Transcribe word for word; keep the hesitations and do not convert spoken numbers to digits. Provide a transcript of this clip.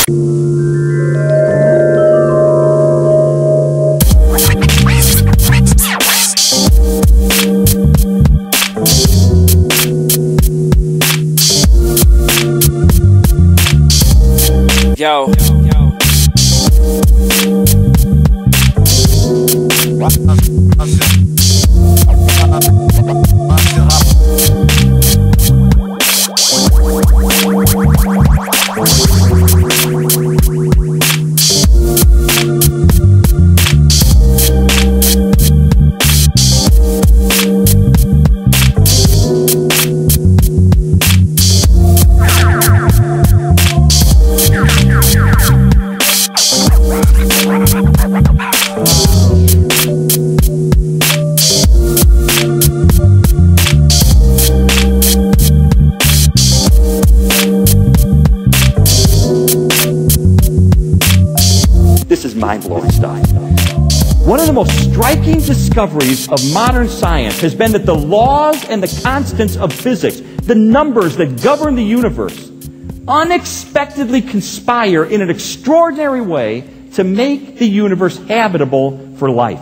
Yo. This is mind-blowing stuff. One of the most striking discoveries of modern science has been that the laws and the constants of physics, the numbers that govern the universe, unexpectedly conspire in an extraordinary way to make the universe habitable for life.